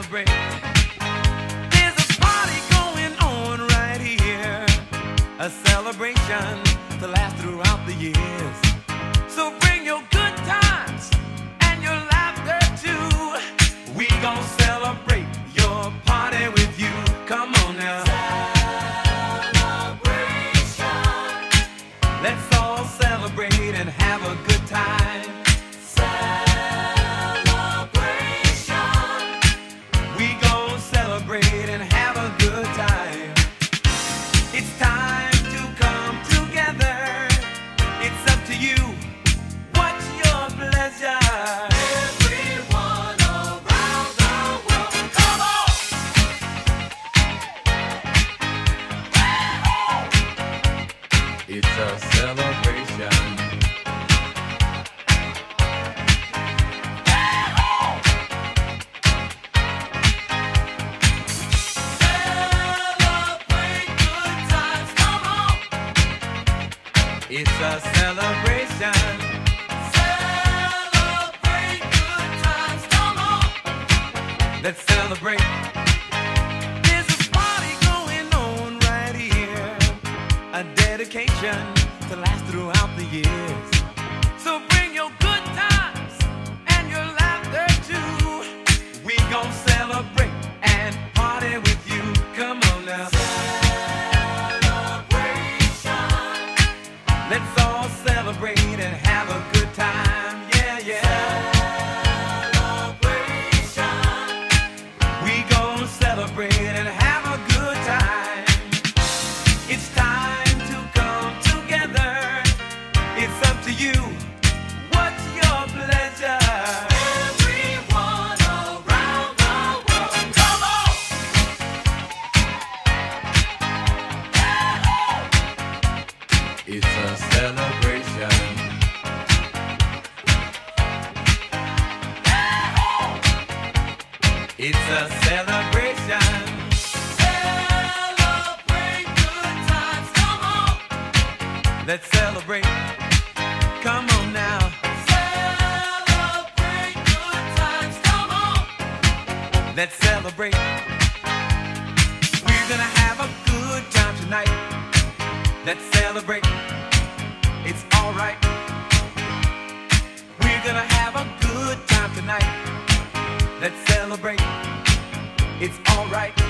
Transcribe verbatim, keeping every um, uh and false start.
celebrate. There's a party going on right here, a celebration to last throughout the years. So bring your good times and your laughter too. We gon' celebrate your party with you. Come on now. Celebration. Let's all celebrate and have a good time. Celebration. We gon' celebrate and have a good time. It's time to come together. It's up to you. What's your pleasure? Everyone around the world, come on! It's a celebration. Celebrate good times, come on! It's a celebration. Celebrate good times, come on! Let's celebrate. There's a party going on right here, a dedication to last throughout the years. So bring your good times and your laughter too. We gon' celebrate and party with you. Come on now. Celebration. Let's all celebrate and have a good time. Yeah, yeah. Celebration. We gon' celebrate and have a good time. It's time to come together. It's up to you. What's your pleasure? Everyone around the world, come on! It's a celebration. It's a celebration. Celebrate good times, come on! Let's celebrate. Come on now. Celebrate good times, come on! Let's celebrate. We're gonna have a good time tonight. Let's celebrate. It's alright. We're gonna have a good time tonight. Let's celebrate. It's alright.